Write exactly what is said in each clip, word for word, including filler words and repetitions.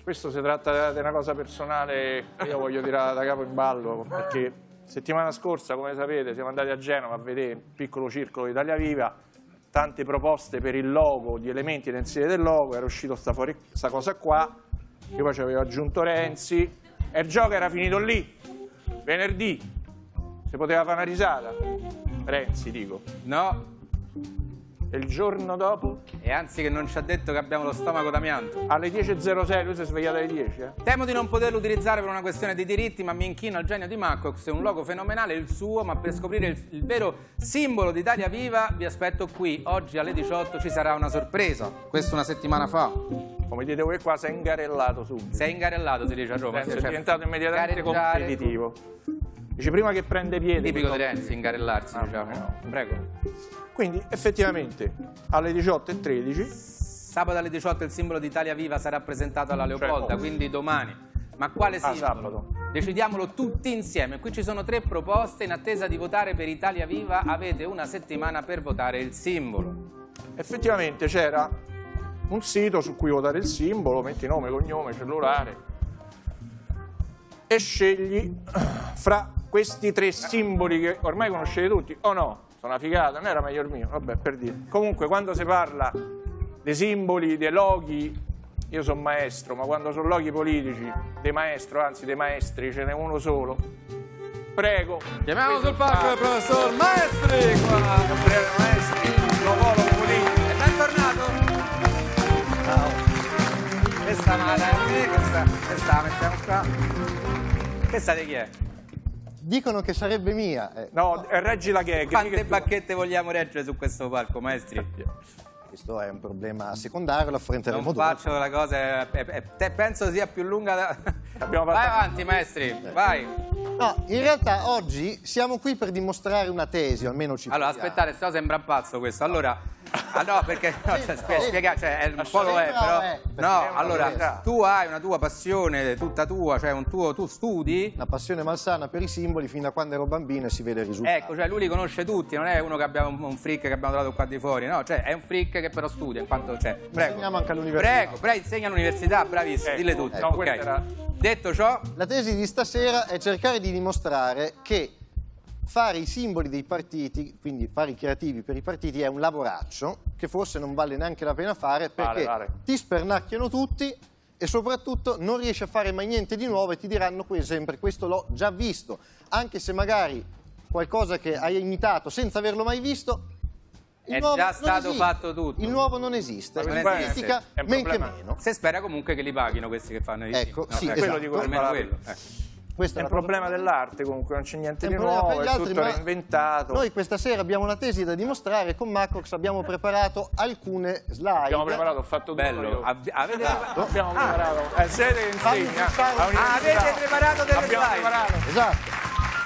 Questo si tratta di una cosa personale, io voglio tirare da capo in ballo, perché settimana scorsa, come sapete, siamo andati a Genova a vedere il piccolo circolo Italia Viva, tante proposte per il logo, di elementi da inserire del logo, era uscito sta, fuori, sta cosa qua, io poi ci avevo aggiunto Renzi, e il gioco era finito lì, venerdì, si poteva fare una risata, Renzi dico. No. E il giorno dopo? E anzi che non ci ha detto che abbiamo lo stomaco d'amianto. Alle dieci e zero sei, lui si è svegliato alle dieci. Eh? Temo di non poterlo utilizzare per una questione di diritti, ma mi inchino al genio di Maccox, è un logo fenomenale il suo, ma per scoprire il, il vero simbolo di Italia Viva vi aspetto qui. Oggi alle diciotto ci sarà una sorpresa, questo una settimana fa. Come dite voi qua, sei ingarellato subito. Sei ingarellato, si dice a Roma. Renzi è diventato immediatamente gareggiare. competitivo. Dice prima che prende piede. Tipico di Renzi, ingarellarsi, ah, diciamo. No. Prego. Quindi effettivamente alle diciotto e tredici sabato alle diciotto il simbolo di Italia Viva sarà presentato alla Leopolda, cioè, quindi domani. Ma quale ah, simbolo? sabato. Decidiamolo tutti insieme. Qui ci sono tre proposte, in attesa di votare per Italia Viva avete una settimana per votare il simbolo. Effettivamente c'era un sito su cui votare il simbolo, metti nome, cognome, cellulare e scegli fra questi tre simboli che ormai conoscete tutti, o no? Una figata, non era meglio il mio, vabbè, per dire. Comunque quando si parla dei simboli, dei loghi, io sono maestro, ma quando sono loghi politici, dei maestro, anzi dei maestri, ce n'è uno solo. Prego. Chiamiamo sul palco il professor Maestri qua. Gabriele Maestri, filologo politico. E bentornato. Ciao. Questa mala è me, questa, questa la mettiamo qua. Questa di chi è? Dicono che sarebbe mia. Eh. No, reggi la gag. Quante bacchette vogliamo reggere su questo palco, maestri? Questo è un problema secondario, lo affronteremo non dopo. faccio la cosa, eh, eh, te penso sia più lunga da... Abbiamo Vai fatto... avanti, maestri, eh. vai. No, in realtà oggi siamo qui per dimostrare una tesi, o almeno ci Allora, proviamo. aspettate, se no sembra un pazzo questo. Allora, ah, no, perché no, cioè, spie- spiega, cioè, è un po' lo è, però. è, No, è una allora, verità. tu hai una tua passione, tutta tua, cioè un tuo, tu studi. Una passione malsana per i simboli fin da quando ero bambino e si vede il risultato. Ecco, cioè lui li conosce tutti, non è uno che abbiamo un freak che abbiamo trovato qua di fuori, no, cioè è un freak che però studia in quanto c'è. Prego. Insegniamo anche all'università. Prego, prego, insegna all'università, bravissimo, Ecco, dille tutte. no, ok. questa era- Detto ciò, La tesi di stasera è cercare di dimostrare che fare i simboli dei partiti, quindi fare i creativi per i partiti, è un lavoraccio che forse non vale neanche la pena fare perché Vale, vale. ti spernacchiano tutti e soprattutto non riesci a fare mai niente di nuovo e ti diranno que- sempre questo l'ho già visto, anche se magari qualcosa che hai imitato senza averlo mai visto. Il È nuovo già non stato esiste. fatto tutto. Il nuovo non esiste, Ma la non politica esiste. È un men che problema. meno. se spera comunque che li paghino questi che fanno i Ecco, no, sì, ecco, esatto. quello dico, almeno parlare. quello. eh. Questa È un la cosa- problema dell'arte comunque, non c'è niente È di un problema nuovo, per è gli altri, tutto ma reinventato. Noi questa sera abbiamo una tesi da dimostrare, con Maccox abbiamo preparato alcune slide. Abbiamo preparato, ho fatto tutto Bello, io. Ab- avete, Abbiamo preparato. Eh, siete che Fammi insegna. fare- all'università. avete preparato delle Abbiamo slide? preparato. Esatto.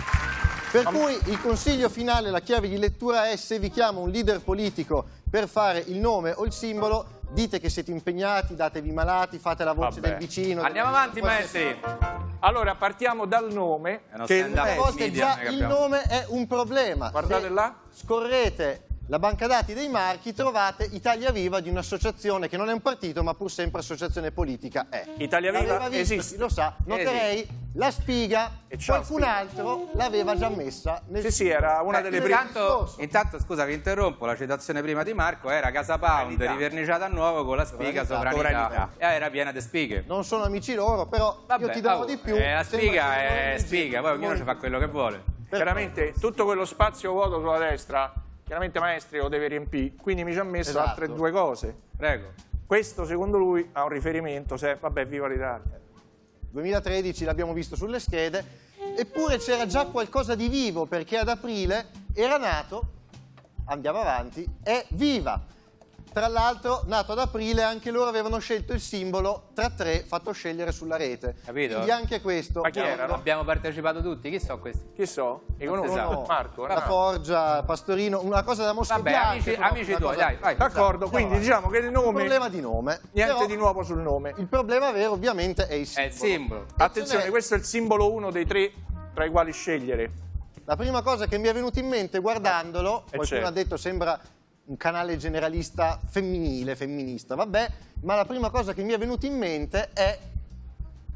Per cui il consiglio finale, la chiave di lettura è: se vi chiama un leader politico per fare il nome o il simbolo, dite che siete impegnati, datevi malati, fate la voce Vabbè. del vicino. Andiamo avanti, maestri. Allora, partiamo dal nome. È uno Che stand-up. A Eh, volte media, già noi che il abbiamo- nome è un problema. Guardate Se là. scorrete la banca dati dei marchi, trovate Italia Viva, di un'associazione che non è un partito ma pur sempre associazione politica è. Italia Viva L'aveva visto, esiste. chi lo sa, noterei la spiga, E ciao, qualcun spiga. altro l'aveva già messa nel Sì, sì, era una Eh, delle prime. intanto, intanto, scusa, vi interrompo. La citazione prima di Marco era Casa Pound, Sovranità. riverniciata a nuovo con la spiga Sovranità. sovranità. Sovranità. E era piena di spighe. Non sono amici loro, però Vabbè, io ti darò oh, di più. eh, la sembra spiga che non è mi spiga, poi ognuno non- ci fa quello che vuole. Veramente tutto quello spazio vuoto sulla destra, chiaramente Maestri lo deve riempire, quindi mi ci ha messo Esatto. altre due cose. Prego. Questo secondo lui ha un riferimento, se vabbè, viva l'Italia. duemilatredici l'abbiamo visto sulle schede, eppure c'era già qualcosa di vivo perché ad aprile era nato, andiamo avanti, è Viva. Tra l'altro, nato ad aprile, anche loro avevano scelto il simbolo tra tre fatto scegliere sulla rete. Capito? Quindi anche questo. Ma chi erano? Abbiamo partecipato tutti, chi sono questi? Chi so? Li Non si conosco? sa. No, Marco, La no? Forgia, Pastorino, una cosa da Mosca Vabbè, Bianca, amici, però, amici una tuoi, cosa- dai, vai. D'accordo, Esatto, quindi no, diciamo che il un nome, problema di nome. niente però di nuovo sul nome. Il problema vero ovviamente è il È simbolo. il simbolo. Attenzione, questo è il simbolo uno dei tre tra i quali scegliere. La prima cosa che mi è venuta in mente guardandolo, Eh, qualcuno certo. ha detto sembra un canale generalista femminile, femminista, vabbè, ma la prima cosa che mi è venuta in mente è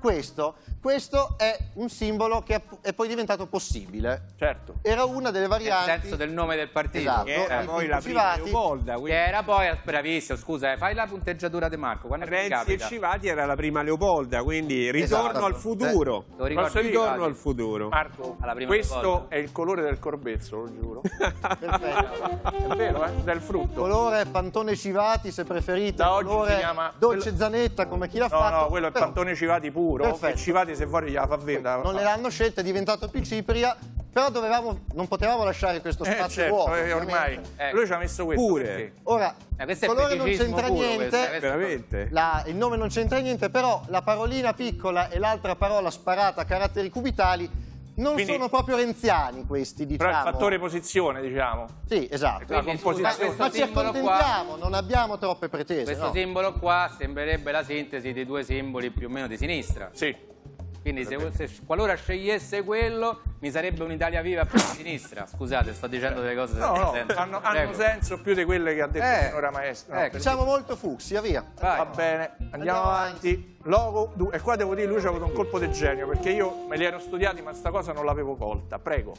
questo, questo è un simbolo che è poi diventato possibile. Certo. Era una delle varianti. Nel senso del nome del partito. Esatto. Che era di- poi di la prima Civati. Leopolda, Che quindi era poi, bravissimo, scusa, eh, fai la punteggiatura di Marco, quando ti Renzi e capita? Civati era la prima Leopolda, quindi ritorno Esatto. al futuro. Lo ricordi, Posso dire, Ritorno Civati? al futuro. Marco, Alla prima questo Leopolda. è il colore del corbezzo, lo giuro. Perfetto. È vero, eh? Del frutto. Colore Pantone Civati, se preferite. Da oggi colore si chiama- Dolce quello- Zanetta, come chi l'ha No, fatto. no, quello è però Pantone Civati puro. Perfetto. E Civati se vuole gliela fa vendere. Non le l'hanno scelta, è diventato più Cipria, però dovevamo, non potevamo lasciare questo Eh, spazio certo, vuoto. eh, ormai. ovviamente. Eh. Lui ci ha messo questo. Pure. perché? Ora, Eh, questo è il colore non feticismo c'entra puro, niente, questo, eh, questo- Veramente? la- il nome non c'entra niente, però la parolina piccola e l'altra parola sparata a caratteri cubitali non Quindi- sono proprio renziani questi, diciamo. Però il fattore posizione, diciamo. Sì, esatto. La Quindi, composizione. scusa, questo Ma ci simbolo qua- accontentiamo, non abbiamo troppe pretese. Questo no? simbolo qua sembrerebbe la sintesi dei due simboli più o meno di sinistra. Sì. Quindi se, se- qualora scegliesse quello mi sarebbe un'Italia Viva più di sinistra. Scusate, sto dicendo delle cose No, senza no, senso. hanno, hanno Prego. senso più di quelle che ha detto Eh, il signora maestra. No, ecco. per- Siamo molto fucsia, via. Vai. Va bene, andiamo, Andiamo avanti. Logo, du- e qua devo dire, lui ci ha avuto un colpo di genio, perché io me li ero studiati, ma sta cosa non l'avevo colta. Prego.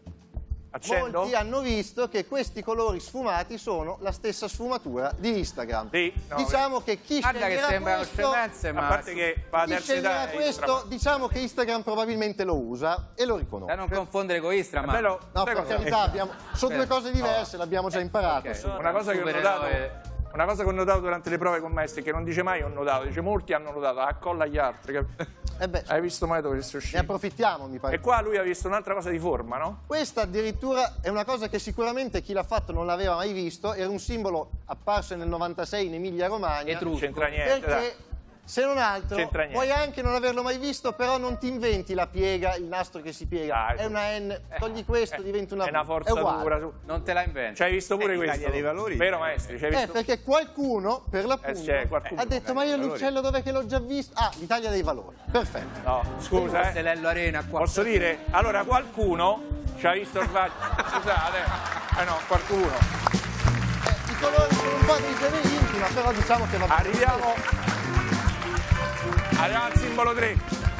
Accendo? Molti hanno visto che questi colori sfumati sono la stessa sfumatura di Instagram. Sì, no, diciamo che chi Guarda che sceglierà sembrano questo, scemenze, A ma parte che va a chi terza età sceglierà è questo, extra- diciamo che Instagram probabilmente lo usa e lo riconosce. da non confondere con Istra, ma Bello, No, sai per cosa- carità, abbiamo- sono due Eh, cose diverse, l'abbiamo già imparato. ok. insomma. Una cosa che ho Supereroe. notato, una cosa che ho notato durante le prove con maestri, che non dice mai ho notato, dice molti hanno notato, accolla agli altri. cap- Eh beh, Hai visto mai dove si è ne uscito? approfittiamo, mi pare. E qua lui ha visto un'altra cosa di forma, no? Questa addirittura è una cosa che sicuramente chi l'ha fatto non l'aveva mai visto, era un simbolo apparso nel novantasei in Emilia Romagna. Etrusco. Non c'entra niente, dai. Perché se non altro C'entra niente. puoi anche non averlo mai visto, però non ti inventi la piega, il nastro che si piega. Dai, è una N, togli questo, diventa una È una V. forzatura. uguale. Su. non te la inventi. Ci hai visto pure Eh, questo? l'Italia dei valori. Vero maestri? Ci hai Eh, visto? perché qualcuno, per l'appunto, Eh, sì, eh, qualcuno. ha detto, ma io l'uccello dov'è che l'ho già visto? Ah, l'Italia dei valori. Perfetto. No, scusa, Forse eh. Lello Arena qua. Posso dire? Allora qualcuno ci ha visto il va- Scusate. Eh no, qualcuno. Eh, I colori sono un po' dei generi ma però diciamo che va bene. Arriviamo. Arriviamo al simbolo tre.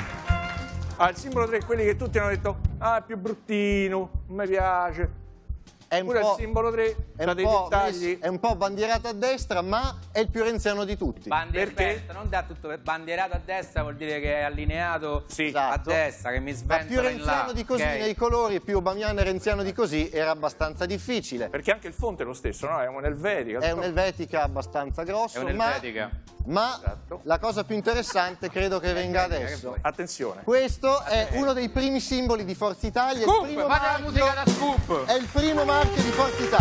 Al simbolo tre, quelli che tutti hanno detto, ah, è più bruttino, non mi piace. È un Pure il po'... simbolo tre È ha un, dei po' dettagli. messo- è un po' bandierato a destra, ma è il più renziano di tutti. Bandiera, Perché? aspetta, non da tutto bandierato a destra vuol dire che è allineato Sì. a Esatto. destra, che mi Ma sventola più in là. renziano di così ok? nei colori, più Bamiano e renziano di così, era abbastanza difficile. Perché anche il fonte è lo stesso, no? È un'elvetica. È un'elvetica abbastanza grosso, È ma, un'elvetica. ma Esatto. la cosa più interessante credo che venga Elvetica, che adesso. vuoi? Attenzione. Questo è uno dei primi simboli di Forza Italia. il Scoop, primo fate la marchio- musica da Scoop. È il primo marchio di Forza Italia.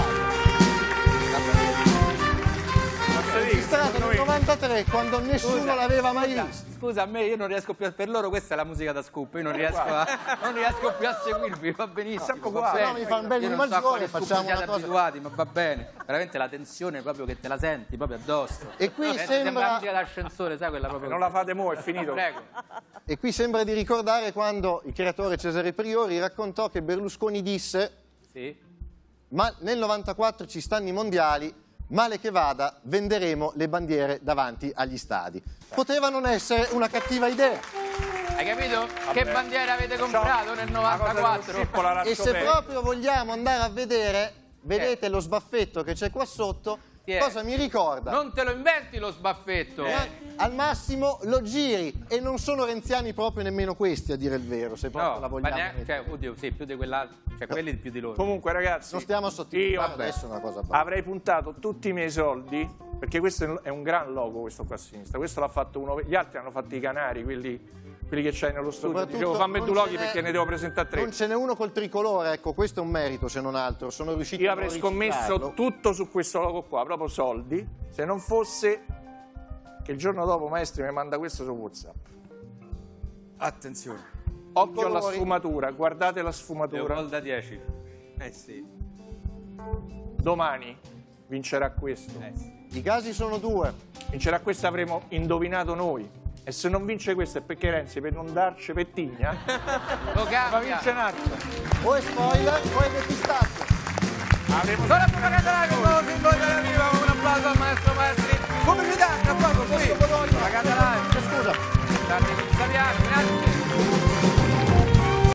Posso dire che Registrato secondo nel me- novantatré, quando nessuno Scusa, l'aveva mai scusa, visto. Scusa, a me io non riesco più a... Per loro questa è la musica da Scoop, io non riesco a, non riesco più a seguirvi, va benissimo. Sempre va uguale. bene. No, mi fa un bel Io non so a maggiore, quali Scoop facciamo siate una cosa- abituati, ma va bene. Veramente la tensione proprio che te la senti proprio addosso. E qui Eh, sembra- la musica d'ascensore, sai quella proprio... Non la fate mo', è finito. Prego. E qui sembra di ricordare quando il creatore Cesare Priori raccontò che Berlusconi disse: Sì. ma nel novantaquattro ci stanno i mondiali, male che vada, venderemo le bandiere davanti agli stadi. Poteva non essere una cattiva idea. Hai capito? Che bandiera avete comprato nel La cosa dello novantaquattro? scippo la lascio E se bene. proprio vogliamo andare a vedere, vedete lo sbaffetto che c'è qua sotto, Chi è? cosa mi ricorda? Non te lo inventi lo sbaffetto. Ma al massimo lo giri, e non sono renziani proprio nemmeno questi, a dire il vero, se proprio No, la ma vogliamo neanche, mettere. cioè, oddio, sì, più di quella, cioè quelli più di loro. Comunque ragazzi, Non stiamo a io sottolineare, adesso è una cosa bassa. avrei puntato tutti i miei soldi, perché questo è un gran logo, questo qua a sinistra. Questo l'ha fatto uno, gli altri hanno fatto i canari, quelli, quelli che c'hai nello studio. Soprattutto Dicevo fammi non due loghi ce n'è- perché ne devo presentare tre. Non ce n'è uno col tricolore, ecco, questo è un merito se non altro. Sono riusciti Io a avrei non scommesso riciclarlo. tutto su questo logo qua, proprio soldi, se non fosse che il giorno dopo Maestri mi manda questo su WhatsApp. Attenzione. Occhio alla Colori. sfumatura, guardate la sfumatura. Leopolda dieci. Eh sì. Domani vincerà questo. Eh sì. I casi sono due. Vincerà questo, avremo indovinato noi. E se non vince questo è perché Renzi, per non darci pettigna, Lo ma cambia. vince un altro. O è spoiler o è depistaccio. Avremo Sono a Pagata Live, nuovo simbolo della viva, un applauso al maestro Maestri. Pubblicità, tra poco qui. Pagata Live. Scusa. Tardi con Saviano, grazie.